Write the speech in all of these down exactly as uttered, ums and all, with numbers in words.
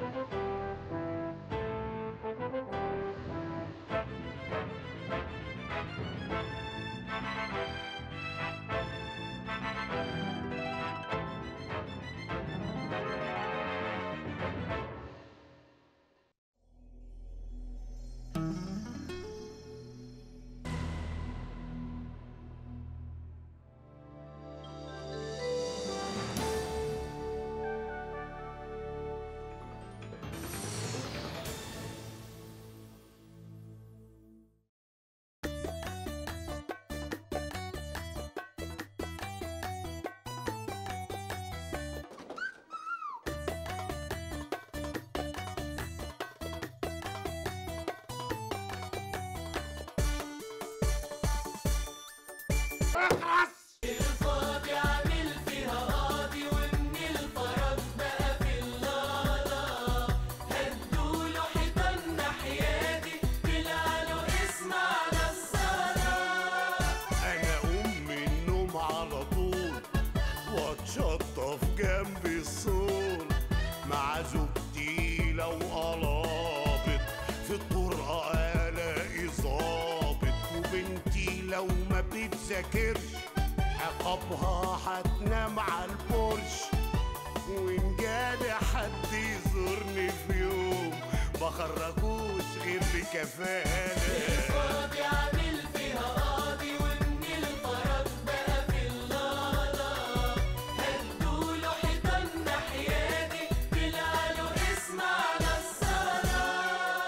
اخرس الفاضي عامل فيها قاضي ومن الفرج بقى في اللالة هدوله حيطان ناحيادي طلعله اسم على الصلاة. انا اقوم من النوم على طول واتشطف جنب السور مع زوجتي لو قلابط في الطرقة الاقي ظابط وبنتي لو ما بتذاكرش عقابها هتنام على البرش وان جالي حد يزورني في يوم بخرجوش غير بكفالة. الفاضي عامل فيها قاضي ومن الفرج بقى في اللالة هدوله حيطان ناحيادي طلعله اسم على الصلاة.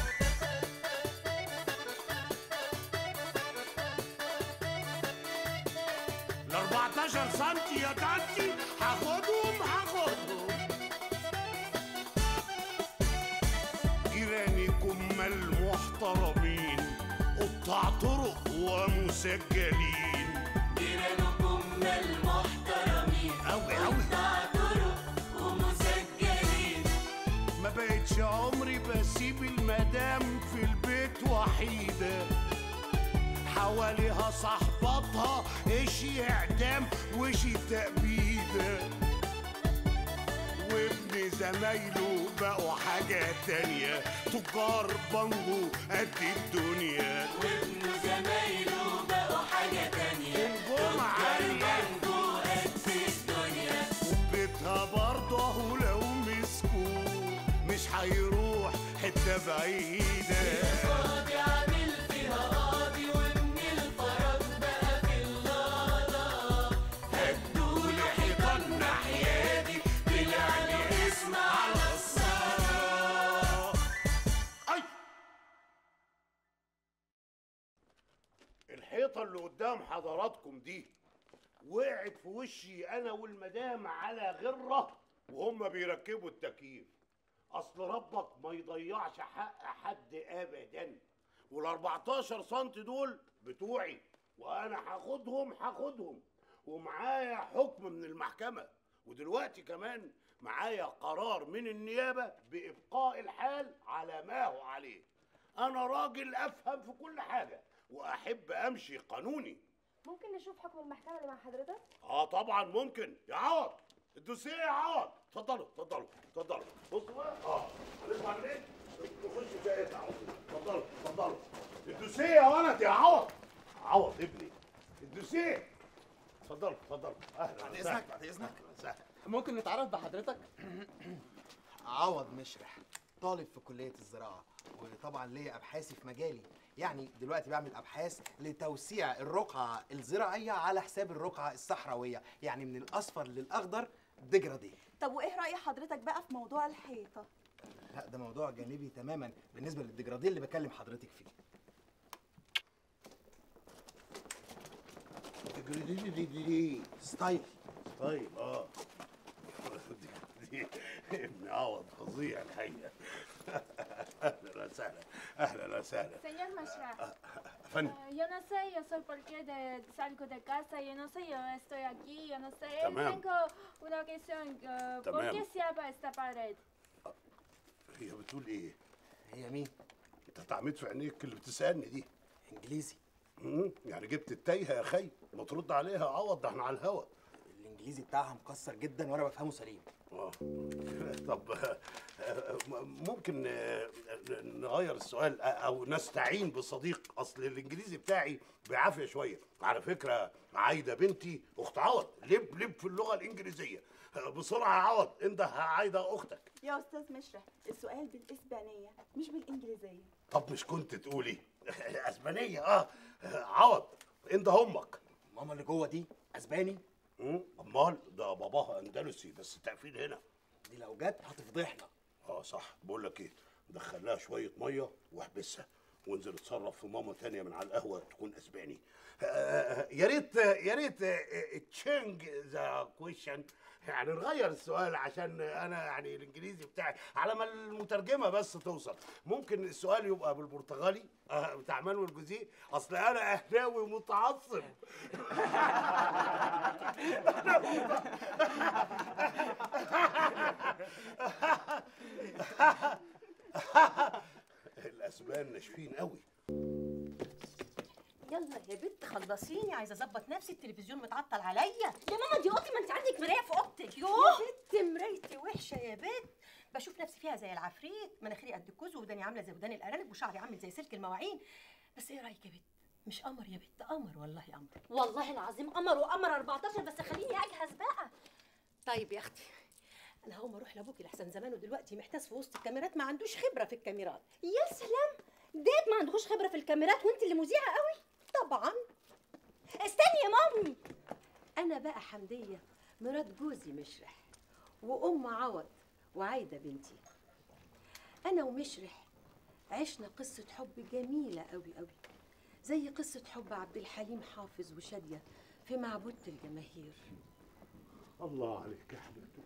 ال أربعتاشر سنتي يا تانتي هاخدهم هاخدهم. جيرانكم المحترمين قطاع طرق ومسجلين. جيرانكم المحترمين أوي أوي قطاع طرق ومسجلين. ما بقتش عمري بسيب المدام في البيت وحيدة حواليها صاحباتها اشي اعدام وشي تأبيدة وابن زمايله بقوا حاجة تانية تجار بانجو قد الدنيا وابن زمايله بقوا حاجة تانية نجوم عالية بانجو قد الدنيا. وبيتها برضه اهو لو مسكوه مش هيروح حتة بعيدة. الفاضي عامل فيها قاضي ومن الفرج بقى في اللالة هدوله حيطان ناحيادي طلعلي اسم على الصلاة. أي الحيطة اللي قدام حضراتكم دي وقعت في وشي أنا والمدام على غرة وهم بيركبوا التكييف. أصل ربك ما يضيعش حق حد أبدا وال أربعتاشر سنتي دول بتوعي وأنا هاخدهم هاخدهم ومعايا حكم من المحكمة ودلوقتي كمان معايا قرار من النيابة بإبقاء الحال على ما هو عليه. أنا راجل أفهم في كل حاجة وأحب أمشي قانوني. ممكن نشوف حكم المحكمة اللي مع حضرتك؟ آه طبعا ممكن. يا عوض الدوسيه يا عوض اتفضلوا اتفضلوا اتفضلوا. بصوا بقى اه هنطلع منين؟ نخش شقتها على طول. اتفضلوا اتفضلوا. الدوسيه يا ولد يا عوض. عوض ابني الدوسيه. اتفضلوا اتفضلوا. اهلا بعد وسهلا. اذنك بعد اذنك اهلا وسهلا. ممكن نتعرف بحضرتك؟ عوض مشرح، طالب في كلية الزراعة، وطبعا ليا ابحاثي في مجالي، يعني دلوقتي بعمل ابحاث لتوسيع الرقعة الزراعية على حساب الرقعة الصحراوية، يعني من الاصفر للاخضر ديجرادي. طب وايه رأي حضرتك بقى في موضوع الحيطة؟ لا ده موضوع جانبي تماما بالنسبة للديجرادي اللي بكلم حضرتك فيه. دي دي دي دي ستايل. طيب اه دي ابن عوض فظيع الحقيقه. اهلا وسهلا اهلا وسهلا. Señor Mashra, فندم eh, yo no sé, yo soy porque de, salgo de casa, yo no sé, yo estoy aquí, yo no sé. تمام. Tengo una cuestión, eh, ¿por تمام. qué se abre esta pared? هي بتقول ايه؟ هي مين؟ انت تعميد في عينيك اللي بتسالني دي. انجليزي. امم يعني جبت التايهه يا خي ما ترد عليها عوض ده احنا على الهوا. الانجليزي بتاعها مكسر جدا وانا بفهمه سليم. اه طب ممكن نغير السؤال او نستعين بصديق؟ اصل الانجليزي بتاعي بعافيه شويه. على فكره عايده بنتي اخت عوض لب لب في اللغه الانجليزيه. بسرعه يا عوض انده عايده اختك. يا استاذ مشرح السؤال بالاسبانيه مش بالانجليزيه. طب مش كنت تقولي اسبانيه؟ اه عوض انده امك. ماما اللي جوه دي اسباني؟ امال ده باباها اندلسي بس التقفيل هنا. دي لو جت هتفضحنا. اه صح. بقول لك ايه، دخل لها شويه ميه واحبسها وانزل اتصرف في ماما تانية من على القهوه تكون اسباني. آه يا ريت يا ريت تشينج ذا كويشن، يعني نغير السؤال عشان انا يعني الانجليزي بتاعي على ما المترجمه بس توصل. ممكن السؤال يبقى بالبرتغالي آه بتاع مانويل جوزيه، اصل انا اهلاوي متعصب. الاسبان ناشفين قوي. يلا يا بنت خلصيني، عايزه اظبط نفسي، التلفزيون متعطل عليا. يا ماما دي اوضتي، ما انت عندك مرايه في اوضتك. يا بنت مرايتي وحشه يا بنت، بشوف نفسي فيها زي العفريت، مناخيري قد الكوز وداني عامله زي ودان الارانب وشعري عامل زي سلك المواعين. بس ايه رايك يا بنت؟ مش قمر يا بنت، قمر والله قمر. والله العظيم قمر وقمر أربعتاشر، بس خليني اجهز بقى. طيب يا اختي انا هقوم اروح لابوكي لحسن زمانه دلوقتي محتاس في وسط الكاميرات، ما عندوش خبره في الكاميرات. يا سلام، ديت ما عندكوش خبره في الكاميرات وانت اللي مذيعه قوي. طبعا. استني يا مامي، انا بقى حمديه مرات جوزي مشرح وام عوض وعايده بنتي. انا ومشرح عشنا قصه حب جميله قوي قوي، زي قصه حب عبد الحليم حافظ وشاديه في معبودة الجماهير. الله عليك يا حبيبتي.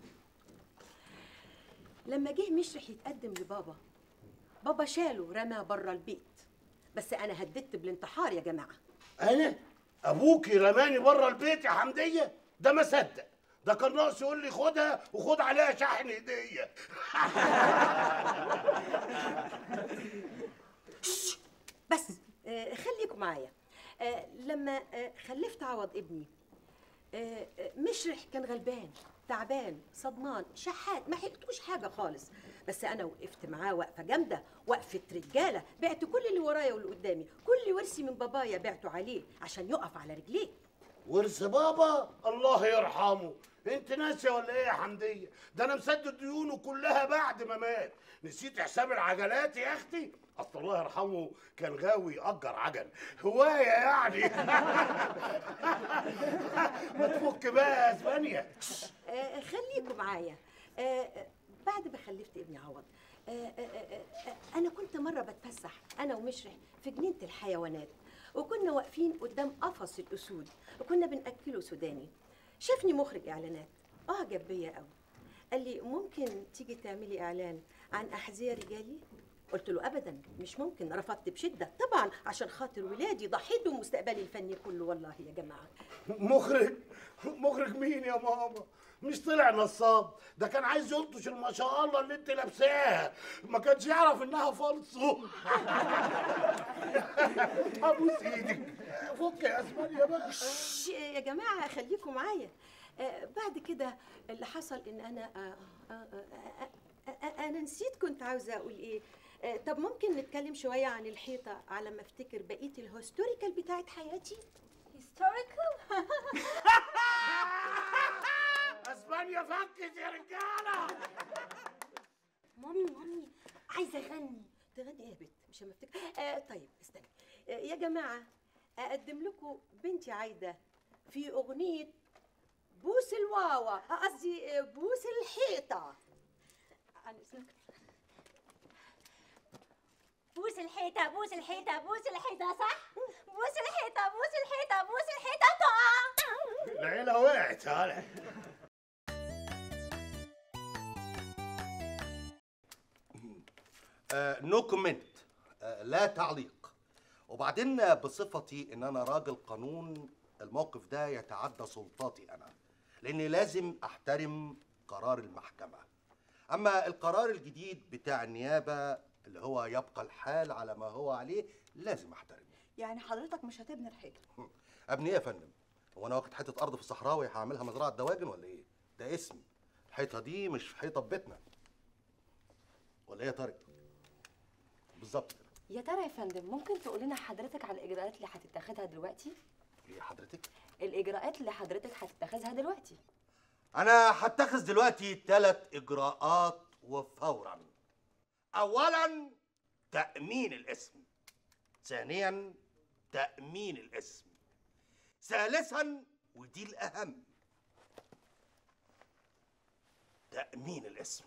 لما جه مشرح يتقدم لبابا، بابا شاله رمى بره البيت، بس انا هددت بالانتحار يا جماعه. انا ابوكي رماني بره البيت يا حمديه؟ ده ما صدق، ده كان ناقص يقول لي خدها وخد عليها شحن هديه. بس آه خليكم معايا. آه لما آه خلفت عوض ابني، آه آه مشرح كان غلبان تعبان صدمان شحات، ما حكتوش حاجه خالص، بس انا وقفت معاه وقفه جامده، وقفه رجاله، بعت كل اللي ورايا واللي قدامي، كل ورثي من بابايا بعته عليه عشان يقف على رجليه. ورث بابا؟ الله يرحمه. انت ناسيه ولا ايه يا حمديه؟ ده انا مسدد ديونه كلها بعد ما مات. نسيت حساب العجلات يا اختي؟ اصل الله يرحمه كان غاوي يأجر عجل، هوايه يعني. ما تفك بقى يا اسبانيا. آه خليكم معايا. آه بعد ما خلفت ابني عوض، آه آه آه آه انا كنت مره بتفسح انا ومشرح في جنينه الحيوانات، وكنا واقفين قدام قفص الاسود وكنا بناكله سوداني. شافني مخرج اعلانات، اعجب بيا قوي، قال لي ممكن تيجي تعملي اعلان عن احذيه رجالي؟ قلت له ابدا مش ممكن، رفضت بشده طبعا عشان خاطر ولادي، ضحيت بمستقبلي الفني كله والله يا جماعه. مخرج؟ مخرج مين يا ماما؟ مش طلع نصاب، ده كان عايز يلطش ما شاء الله اللي انت لابساها، ما كانش يعرف انها فالصو. ابوس ايدك، فك يا اسمانيا بقى. يا جماعه خليكم معايا. آه بعد كده اللي حصل ان انا آه آه آه آه آه انا نسيت كنت عاوزه اقول ايه. آه طب ممكن نتكلم شويه عن الحيطه على ما افتكر بقيه الهيستوريكال بتاعت حياتي. هيستوريكال؟ اسبانيا فكت يا رجاله. مامي مامي عايزه اغني. تغني ايه يا بنت؟ مش لما افتكر. آه طيب استني. آه يا جماعه اقدم لكم بنتي عايده في اغنيه بوس الواوا، قصدي بوس الحيطه. عن اذنك. بوس الحيطه بوس الحيطه بوس الحيطه، صح؟ بوس الحيطه بوس الحيطه بوس الحيطه تقع. العيله وقعت. هلا نو كومنت، لا تعليق. وبعدين بصفتي ان انا راجل قانون، الموقف ده يتعدى سلطاتي انا، لاني لازم احترم قرار المحكمه. اما القرار الجديد بتاع النيابه اللي هو يبقى الحال على ما هو عليه لازم احترمه. يعني حضرتك مش هتبني الحيطه؟ ابني ايه يا فندم؟ هو انا واخد حته ارض في الصحراوي هعملها مزرعه دواجن ولا ايه؟ ده اسم، الحيطه دي مش حيطه في بيتنا. ولا ايه يا طارق؟ بالظبط كده. يا ترى يا فندم ممكن تقول لنا حضرتك على الاجراءات اللي هتتخذها دلوقتي؟ ايه حضرتك؟ الاجراءات اللي حضرتك هتتخذها دلوقتي. انا هتخذ دلوقتي ثلاث اجراءات وفورا. اولا تأمين الاسم، ثانيا تأمين الاسم، ثالثا ودي الأهم تأمين الاسم.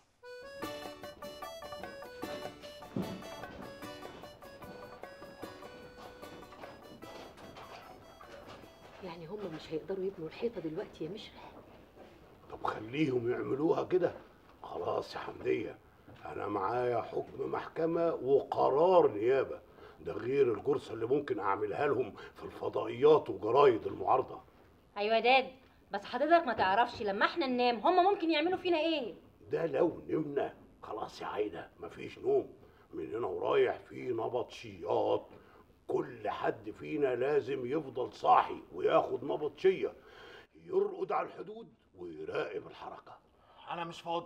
يعني هم مش هيقدروا يبنوا الحيطه دلوقتي يا مشرح؟ طب خليهم يعملوها كده. خلاص يا حمدية، أنا معايا حكم محكمة وقرار نيابة، ده غير الجرثة اللي ممكن أعملها لهم في الفضائيات وجرايد المعارضة. ايوه يا داد، بس حضرتك ما تعرفش لما احنا ننام هم ممكن يعملوا فينا ايه. ده لو نمنا. خلاص يا عايدة مفيش نوم، من هنا ورايح في نبطشيات. كل حد فينا لازم يفضل صاحي وياخد نبطشية، يرقد على الحدود ويراقب الحركة. انا مش فاضي.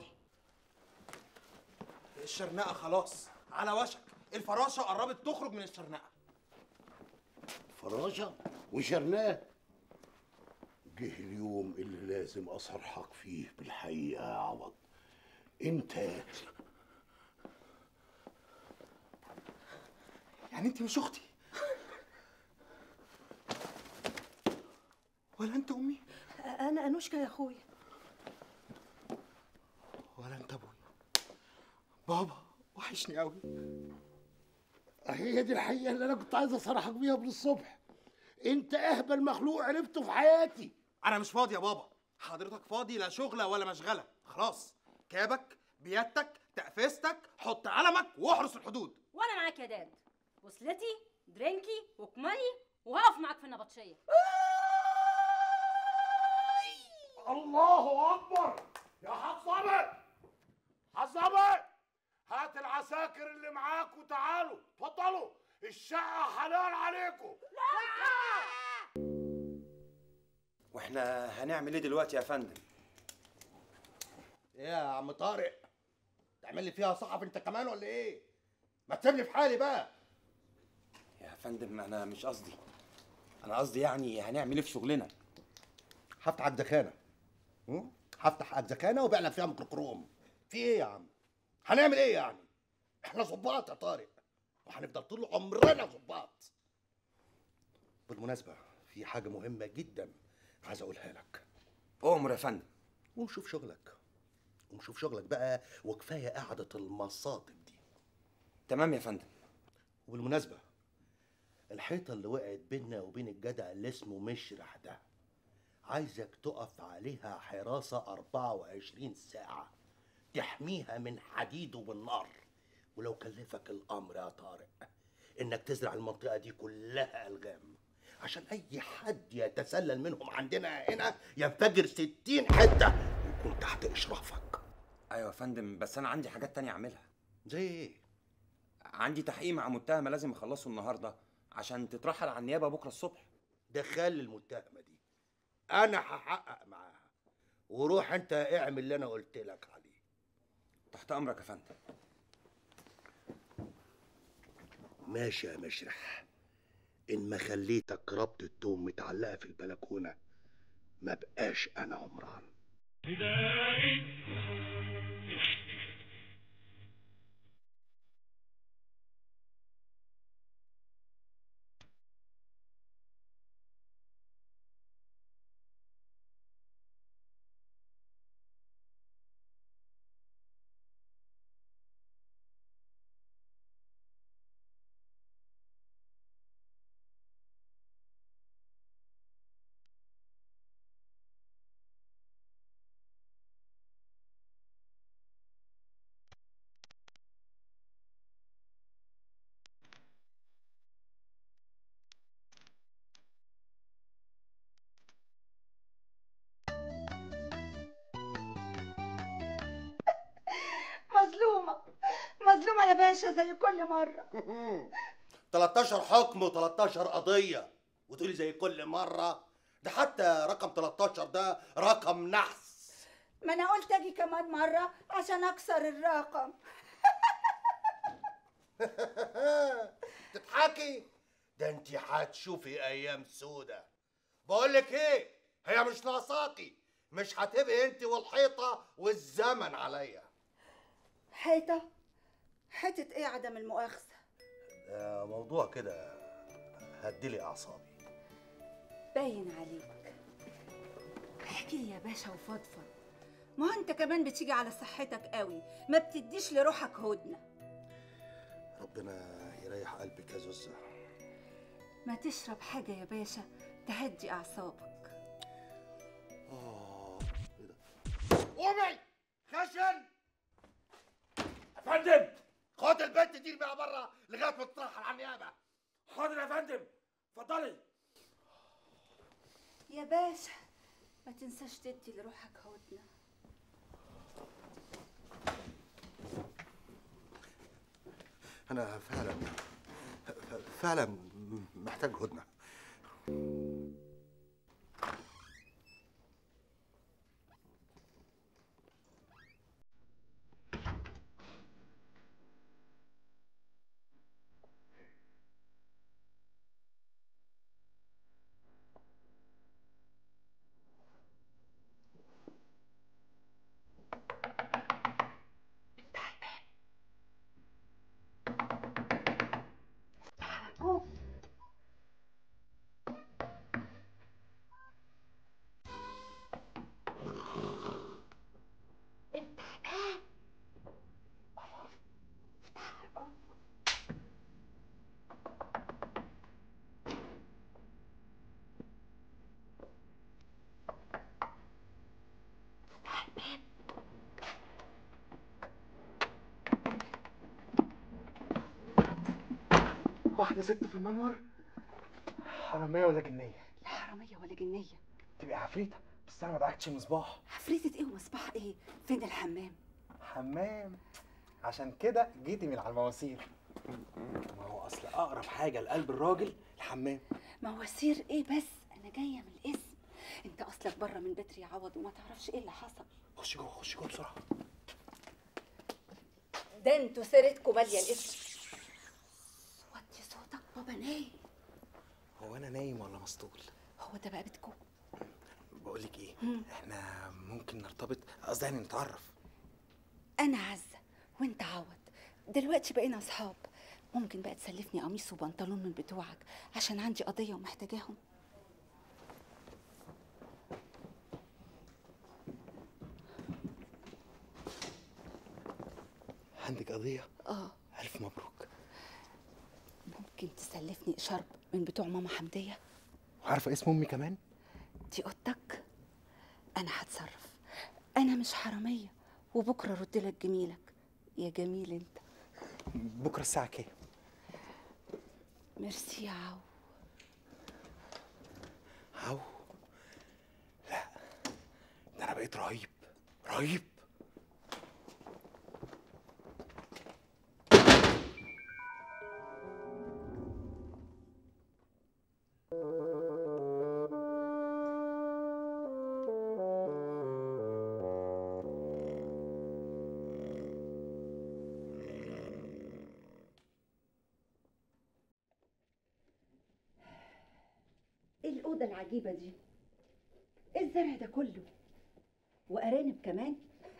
الشرنقه خلاص على وشك، الفراشه قربت تخرج من الشرنقه. فراشة وشرناه. جه اليوم اللي لازم أصرحك فيه بالحقيقة يا عوض. انت يعني انت مش اختي ولا انت امي انا انوشكا يا اخويا. ولا انت ابويا. بابا وحشني قوي. هي دي الحقيقة اللي أنا كنت عايز أصرحك بيها من الصبح. أنت أهبل مخلوق عرفته في حياتي. انا مش فاضي يا بابا. حضرتك فاضي؟ لا شغله ولا مشغله. خلاص، كابك بيدك تقفزتك، حط علمك واحرس الحدود. وانا معاك يا داد، وصلتي درينكي وكمالي وهقف معاك في النبطشيه. الله أكبر يا حصابة. حصابة، هات العساكر اللي معاك وتعالوا. اتفضلوا، الشقة حلال عليكم. واحنا هنعمل ايه دلوقتي يا فندم؟ ايه يا عم طارق؟ تعمل لي فيها صحف انت كمان ولا ايه؟ ما تسيبني في حالي بقى. يا فندم انا مش قصدي، انا قصدي يعني هنعمل ايه في شغلنا؟ هفتح الزخانه. هم؟ هفتح الزخانه وبيع لك فيها ميكروكروم. في ايه يا عم؟ هنعمل ايه يعني؟ احنا ظباط يا طارق، وهنفضل طول عمرنا ظباط. بالمناسبه في حاجه مهمه جدا عايز اقولها لك. أؤمر يا فندم. قوم شوف شغلك، قوم شوف شغلك بقى، وكفايه قعده المصاطب دي. تمام يا فندم. وبالمناسبه الحيطه اللي وقعت بيننا وبين الجدع اللي اسمه مشرح ده، عايزك تقف عليها حراسه أربعة وعشرين ساعه، تحميها من حديد وبالنار. ولو كلفك الامر يا طارق انك تزرع المنطقه دي كلها الغام، عشان اي حد يتسلل منهم عندنا هنا ينفجر ستين حته ويكون تحت اشرافك. ايوه يا فندم، بس انا عندي حاجات تانية اعملها. زي ايه؟ عندي تحقيق مع متهمه لازم اخلصه النهارده عشان تترحل على النيابه بكره الصبح. دخل المتهمه دي، انا هحقق معاها، وروح انت اعمل اللي انا قلت لك عليه. تحت امرك يا فندم. ماشي يا مشرح. ان ما خليتك ربط التوم متعلقه في البلكونه ما بقاش انا عمران. مظلومة مظلومة يا باشا زي كل مرة. تلتاشر حكم و13 قضيه وتقولي زي كل مره؟ ده حتى رقم تلتاشر ده رقم نحس. ما أنا قلت أجي كمان مرة عشان أكسر الرقم. تضحكي؟ ده انت هتشوفي ايام سودة. بقول لك ايه، هي مش ناقصاكي، مش هتبقي انت والحيطه والزمن عليا. حيطة؟ حيطة ايه عدم المؤاخذة؟ ده موضوع كده هديلي اعصابي. باين عليك. احكي لي يا باشا وفضفض. ما انت كمان بتيجي على صحتك قوي، ما بتديش لروحك هدنة. ربنا يريح قلبك يا زوزة. ما تشرب حاجة يا باشا تهدي أعصابك. اه ايه ده؟ قومي خشن يا فندم. خد البنت دي بقى بره لغايه ما تترحل على النيابه. حاضر يا فندم، اتفضلي. يا باشا ما تنساش تدي لروحك هدنة. انا فعلا فعلا محتاج هدنه. واحدة ست في المنور؟ حرامية ولا جنية؟ لا حرامية ولا جنية. تبقى عفريتة، بس أنا ما دعكتش مصباح. عفريتة ايه ومصباح ايه؟ فين الحمام؟ حمام. عشان كده جيتي من على المواسير. ما هو أصل أقرب حاجة لقلب الراجل الحمام. مواسير ايه بس؟ أنا جاية من الاسم. أنت أصلك بره من بدري يا عوض وما تعرفش ايه اللي حصل. خش جوه خش جوه بسرعة. ده انتوا سيرتكم مالية الاسم. وطي صوتك، بابا نايم. هو أنا نايم ولا مسطول؟ هو ده بقى بيتكم؟ بقول لك إيه؟ إحنا ممكن نرتبط، قصدي يعني نتعرف. أنا عزة وأنت عوض، دلوقتي بقينا أصحاب. ممكن بقى تسلفني قميص وبنطلون من بتوعك عشان عندي قضية ومحتاجاهم. عندك قضية؟ اه. ألف مبروك. ممكن تسلفني إشارب من بتوع ماما حمدية؟ عارفة اسم أمي كمان؟ دي أوضتك؟ أنا هتصرف. أنا مش حرامية، وبكرة رد لك جميلك. يا جميل أنت. بكرة الساعة كام؟ ميرسي يا عو. عو؟ لا، ده أنا بقيت رهيب رهيب. ايه الأوضة العجيبة دي؟ ايه الزرع ده كله؟ وأرانب كمان؟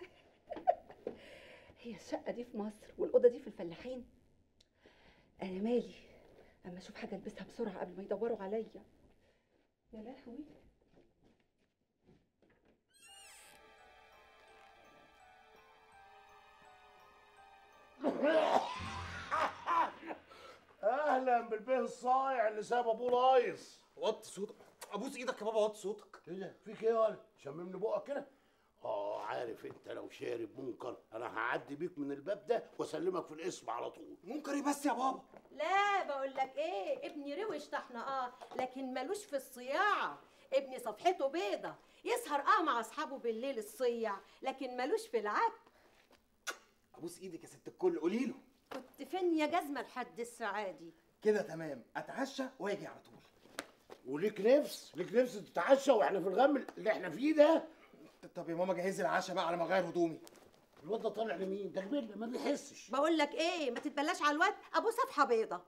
هي الشقة دي في مصر والأوضة دي في الفلاحين؟ أنا مالي، أما أشوف حاجة ألبسها بسرعة قبل ما يدوروا عليا. يا لهوي. اهلا بالبيه الصايع اللي ساب ابوه لايص. وطي صوتك، ابوس ايدك يا بابا، وطي صوتك. ايه ده؟ فيك ايه يا ولد؟ شممني بقك كده. اه عارف انت لو شارب منكر انا هعدي بيك من الباب ده واسلمك في الاسم على طول. منكر ايه بس يا بابا؟ لا بقول لك ايه، ابني روش طحنا اه لكن ملوش في الصياعه. ابني صفحته بيضه، يسهر اه مع اصحابه بالليل الصيع، لكن ملوش في العك. ابوس ايدك يا ست الكل، قولي له. كنت فين يا جزمه لحد السعادي؟ كده تمام، اتعشى واجي على طول. وليك نفس ليك نفس تتعشى واحنا في الغم اللي احنا فيه ده؟ طب يا ماما جهزي العشاء بقى على ما اغير هدومي. الواد ده طالع لمين؟ ده كبير ما بيحسش. بقول لك ايه، ما تتبلاش على الواد ابو صفحه بيضه.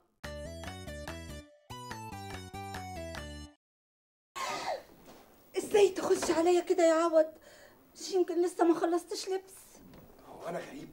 ازاي تخش عليا كده يا عوض؟ مش يمكن لسه ما خلصتش لبس؟ هو انا غريب؟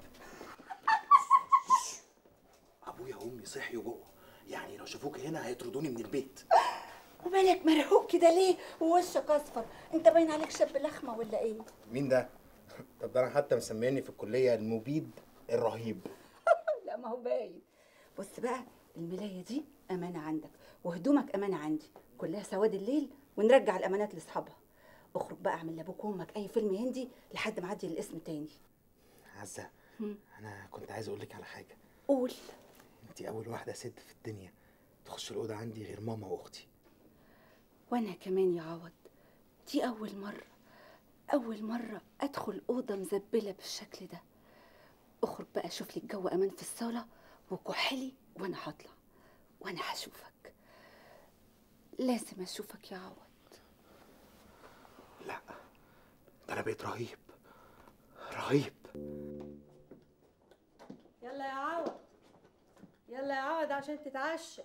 ابويا وامي صحيوا جوه، يعني لو شافوك هنا هيطردوني من البيت. ومالك مرهوق كده ليه ووشك اصفر؟ انت باين عليك شاب لخمه ولا ايه؟ مين ده؟ طب ده انا حتى مسميني في الكليه المبيد الرهيب. لا ما هو باين. بص بقى، الملايه دي امانه عندك وهدومك امانه عندي، كلها سواد الليل ونرجع الامانات لاصحابها. اخرج بقى اعمل لابوك وامك اي فيلم هندي لحد ما اعدي الاسم تاني. عزه، انا كنت عايز اقول لك على حاجه. قول. انت اول واحده ست في الدنيا تخش الاوضه عندي غير ماما واختي. وانا كمان يا عوض، دي اول مره اول مره ادخل اوضه مزبله بالشكل ده. اخرج بقى شوف لي الجو امان في الصاله وكحلي وانا هطلع وانا هشوفك. لازم اشوفك يا عوض. لا، ده انا بقيت رهيب رهيب. يلا يا عوض، يلا يا عوض عشان تتعشى.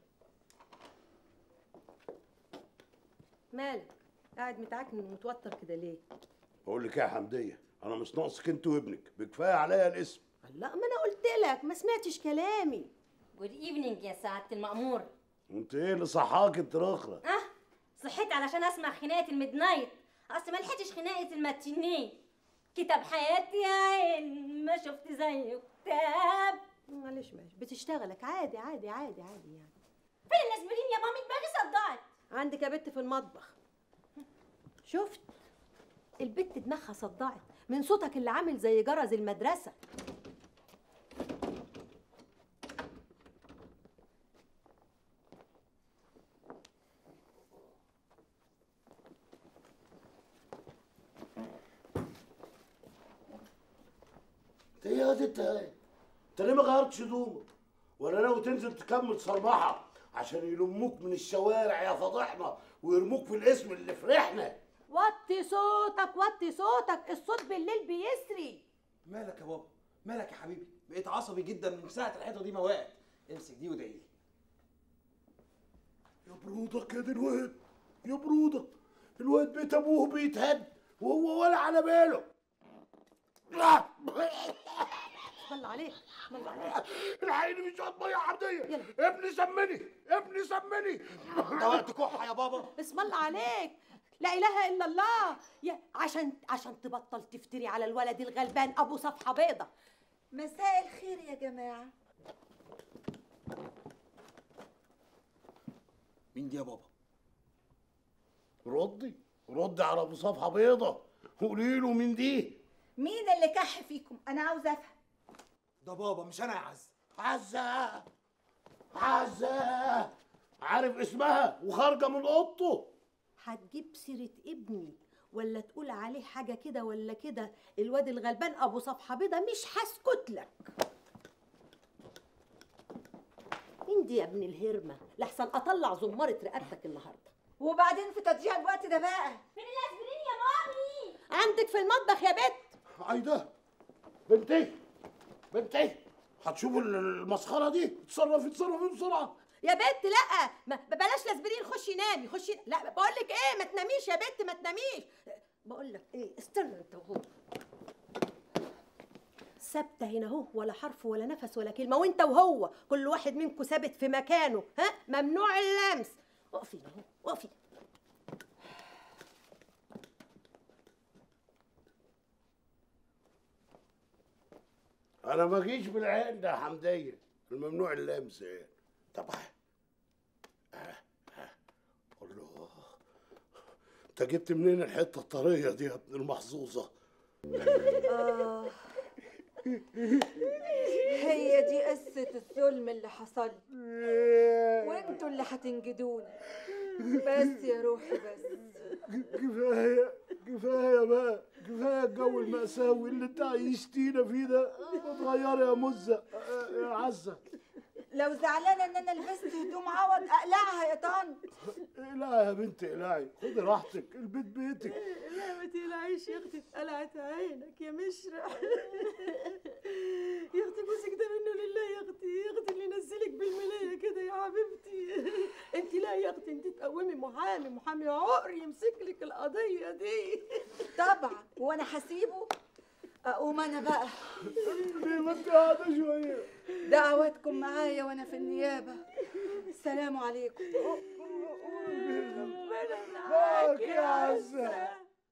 مالك قاعد متعكن ومتوتر كده ليه؟ بقول لك ايه يا حمديه، انا مش ناقصك انت وابنك، بكفايه عليا الاسم. لا ما انا قلت لك ما سمعتش كلامي. جود ايفنينج يا سعاده المأمور. انت ايه اللي صحاك انت رخرة؟ اه صحيت علشان اسمع خناقه الميد نايت، اصل ما لحقتش خناقه الماتينيه. كتاب حياتي يا عين ما شفت زيه كتاب. معلش معلش بتشتغلك عادي عادي عادي عادي يعني. فين الاسبرين يا مامي؟ دماغي صدعت. عندك يا بت في المطبخ. شفت البت دماغها صدعت من صوتك اللي عامل زي جرس المدرسه. ايه يا دي انت؟ انت ليه ما غيرتش هدومك؟ ولا ناوي تنزل تكمل صرمحه عشان يلموك من الشوارع يا فضحنا ويرموك في الاسم اللي فرحنا؟ وطي صوتك وطي صوتك، الصوت بالليل بيسري. مالك يا بابا؟ مالك يا حبيبي؟ بقيت عصبي جدا من ساعه الحيطه دي ما وقعت. امسك دي وادعي لي. يا برودك يا دي الواد، يا برودك الواد بيت ابوه بيتهد وهو ولا على باله. اسم عليك اسم عليك. الحقيني مش هات ميه حمديه، ابني سمني ابني سمني. ده وقت كحه يا بابا. اسم الله عليك، لا اله الا الله. يا عشان عشان تبطل تفتري على الولد الغلبان ابو صفحه بيضه. مساء الخير يا جماعه. مين دي يا بابا؟ ردي ردي على ابو صفحه بيضه، قولي له مين دي؟ مين اللي كح فيكم؟ انا عاوزه افهم. ده بابا مش انا يا عز. عزة عزة عارف اسمها وخارجه من اوضته. هتجيب سيره ابني ولا تقول عليه حاجه كده ولا كده، الواد الغلبان ابو صفحه بيضه مش هسكت لك. مين دي يا ابن الهرمه؟ لحسن اطلع زماره رقبتك النهارده. وبعدين في تضييع الوقت ده بقى، فين الاسبرين يا مامي؟ عندك في المطبخ يا بت. عايده بنتي بنتي هتشوف المسخره دي، اتصرفي اتصرفي بسرعه. يا بت لا ما بلاش لاسبرين، خشي نامي خشي. لا بقول لك ايه، ما تناميش يا بت ما تناميش. بقول لك ايه، استنى انت وهو ثابته هنا اهو، ولا حرف ولا نفس ولا كلمه، وانت وهو كل واحد منكم ثابت في مكانه. ها ممنوع اللمس. اقفي اهو اقفي. انا ما اجيش بالعين ده يا حمديه، الممنوع اللمس يعني. طب الله، انت جبت منين الحته الطريه دي يا ابن المحظوظه؟ آه هي دي قصة الظلم اللي حصل لي، وانتوا اللي هتنجدوني. بس يا روحي بس كفايه كفايه بقى، كفايه الجو المأساوي اللي انت عايشتينا فيه ده. اتغيري يا مزه يا عزه. لو زعلانه ان انا لبست هدوم عوض اقلعها يا طنط. لا يا بنت اقلعي، خدي راحتك، البيت بيتك. لا ما تقلعيش يا اختي، اتقلعت عينك يا مشرح. يا اختي جوزك ده منه لله يا اختي، يا اختي اللي ينزلك بالملايه كده يا حبيبتي. انت لا يا اختي، انت تقومي محامي، محامي عقر يمسك لك القضيه دي. طبعا، وانا هسيبه؟ اقوم انا بقى. ليه ما انت قاعده شويه؟ دعواتكم معايا وانا في النيابه. السلام عليكم. معاك يا عزه.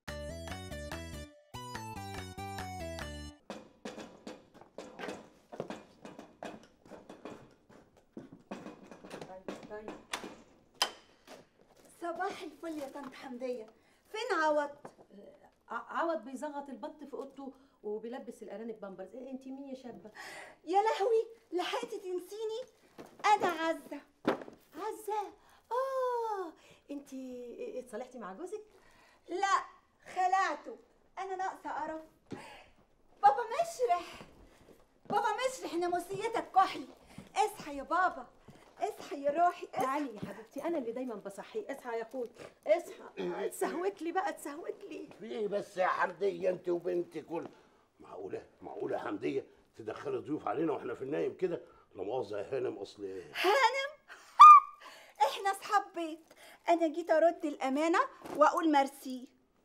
صباح الفل يا طنط حمديه، فين عوض؟ عوض بيزغط البط في اوضته وبيلبس الارانب بامبرز. إيه انت مين يا شابه؟ يا لهوي، لحقتي تنسيني؟ انا عزه. عزه؟ اه انت اتصالحتي مع جوزك؟ لا، خلعته. انا ناقصه قرف. بابا مشرح، بابا مشرح، ناموسيتك كحلي. اصحى يا بابا، اصحى يا روحي. تعالي يا حبيبتي، انا اللي دايما بصحيه. اصحى يا اخوي، اصحى. تسهوك لي بقى، تسهوك لي. في ايه بس يا حمديه انت وبنتك كل معقوله معقوله يا حمديه تدخلي ضيوف علينا واحنا في النايم كده؟ لا مؤاخذه يا هانم، اصل هانم؟ احنا اصحاب بيت. انا جيت ارد الامانه واقول ميرسي.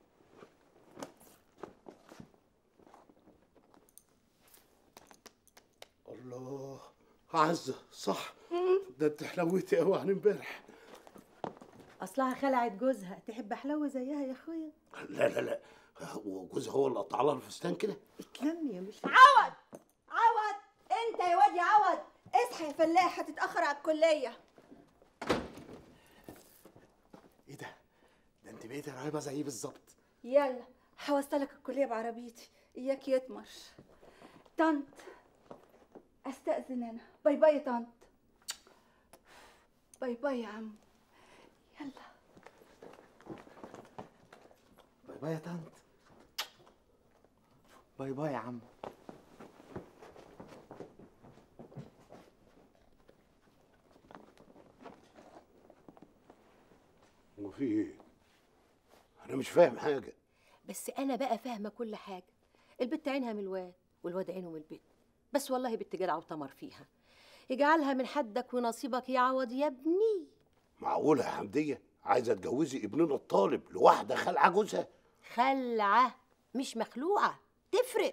الله، عزه صح، ده انت حلوتي قوي عن امبارح. اصلها خلعت جوزها، تحب حلوه زيها يا اخويا؟ لا لا لا، وجوزها هو اللي قطع لها الفستان كده؟ اتلم يا مش عوض، عوض، انت يا واد يا عوض، اصحى يا فلاح، هتتاخر على الكليه. ايه ده؟ ده انت بقيتي قريبه زيي بالظبط. يلا هوصلك الكليه بعربيتي، اياك يطمش. طنط استاذن انا. باي باي يا طنط. باي باي يا عم. يلا باي باي يا طنط. باي باي يا عم. هو في ايه؟ انا مش فاهم حاجه. بس انا بقى فاهمه كل حاجه. البت عينها من الواد والواد عينه من البت، بس والله بنت جدعه وتمر فيها. يجعلها من حدك ونصيبك يا عوض يا ابني. معقوله يا حمديه عايزه تجوزي ابننا الطالب لواحده خلعه جوزها؟ خلعه مش مخلوعه، تفرق.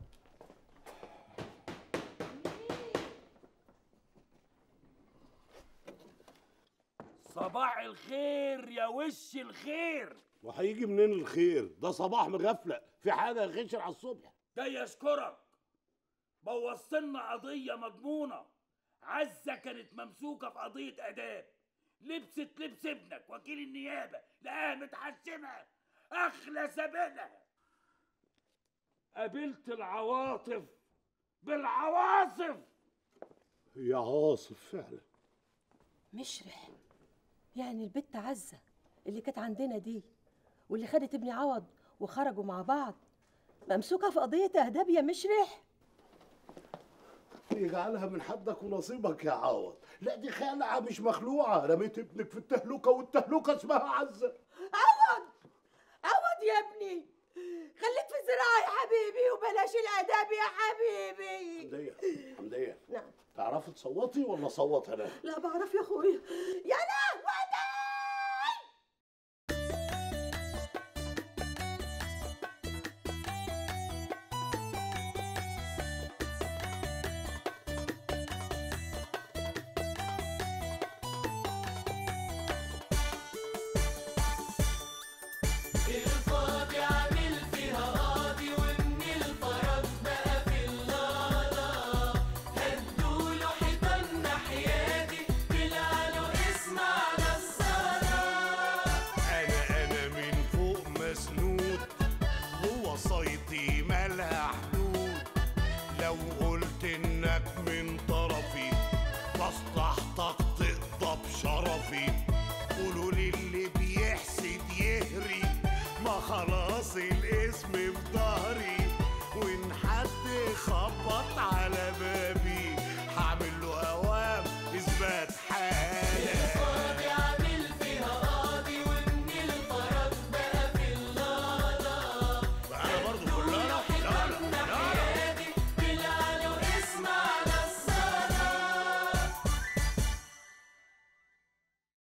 صباح الخير يا وش الخير. وهيجي منين الخير؟ ده صباح مغفلة، في حاجة غشر على الصبح. ده يشكرك، بوظتلنا قضية مضمونة. عزة كانت ممسوكة في قضية آداب، لبست لبس ابنك وكيل النيابة، لقاها متحشمة أخلى سبيلها. قابلت العواطف بالعواصف. هي عواصف فعلا. مشرح، يعني البت عزة اللي كانت عندنا دي واللي خدت ابني عوض وخرجوا مع بعض ممسوكة في قضية آداب يا مشرح؟ يجعلها من حدك ونصيبك يا عوض. لا دي خلعة مش مخلوعة، رميت ابنك في التهلكة والتهلكة اسمها عزة. عوض، عوض يا ابني، خليك في الزراعة يا حبيبي وبلاش الآداب يا حبيبي. حمدية، حمدية، نعم. تعرفي تصوتي ولا صوت انا؟ لا بعرف يا اخويا. يا لهوي. الفاضي عامل فيها قاضي ومن الفرج بقى في اللالة. هدوله حيطان ناحياتي طلعله اسم على الصلاة. أنا أنا من فوق مسنود ووصايتي مالها حدود. لو قلت إنك من طرفي مصلحتك تقضى بشرفي. قولوا للي بيحسد يهري، ما خلاص الاسم في ظهري. وإن حد خبط على